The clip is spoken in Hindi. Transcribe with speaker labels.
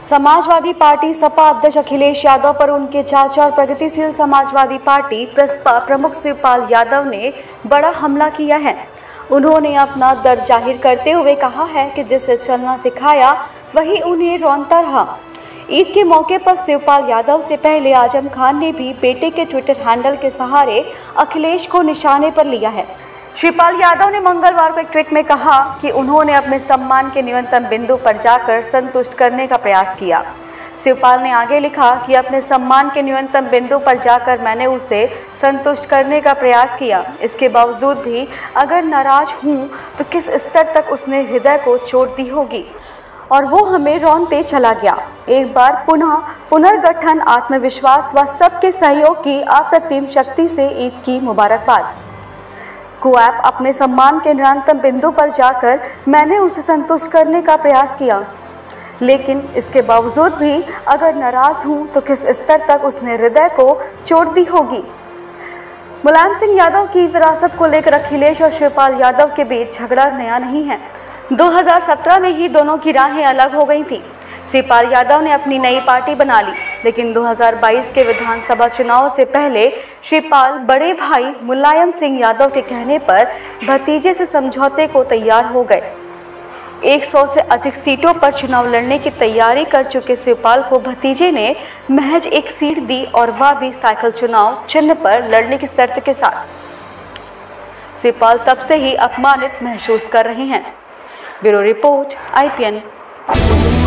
Speaker 1: समाजवादी पार्टी सपा अध्यक्ष अखिलेश यादव पर उनके चाचा और प्रगतिशील समाजवादी पार्टी प्रसपा प्रमुख शिवपाल यादव ने बड़ा हमला किया है। उन्होंने अपना दर्द जाहिर करते हुए कहा है कि जिसे चलना सिखाया वही उन्हें रौंदता रहा। ईद के मौके पर शिवपाल यादव से पहले आजम खान ने भी बेटे के ट्विटर हैंडल के सहारे अखिलेश को निशाने पर लिया है। शिवपाल यादव ने मंगलवार को एक ट्वीट में कहा कि उन्होंने अपने सम्मान के न्यूनतम बिंदु पर जाकर संतुष्ट करने का प्रयास किया। शिवपाल ने आगे लिखा कि अपने सम्मान के न्यूनतम बिंदु पर जाकर मैंने उसे संतुष्ट करने का प्रयास किया। इसके बावजूद भी अगर नाराज हूँ तो किस स्तर तक उसने हृदय को चोट दी होगी और वो हमें रौंदते चला गया। एक बार पुनर्गठन, आत्मविश्वास व सबके सहयोग की अप्रतिम शक्ति से ईद की मुबारकबाद। कुएप अपने सम्मान के न्यूनतम बिंदु पर जाकर मैंने उसे संतुष्ट करने का प्रयास किया, लेकिन इसके बावजूद भी अगर नाराज हूं तो किस स्तर तक उसने हृदय को चोट दी होगी। मुलायम सिंह यादव की विरासत को लेकर अखिलेश और शिवपाल यादव के बीच झगड़ा नया नहीं है। 2017 में ही दोनों की राहें अलग हो गई थी। शिवपाल यादव ने अपनी नई पार्टी बना ली, लेकिन 2022 के विधानसभा चुनाव से पहले शिवपाल बड़े भाई मुलायम सिंह यादव के कहने पर भतीजे से समझौते को तैयार हो गए। 100 से अधिक सीटों पर चुनाव लड़ने की तैयारी कर चुके शिवपाल को भतीजे ने महज एक सीट दी और वह भी साइकिल चुनाव चिन्ह पर लड़ने की शर्त के साथ। शिवपाल तब से ही अपमानित महसूस कर रहे हैं। Bureau report, IPN।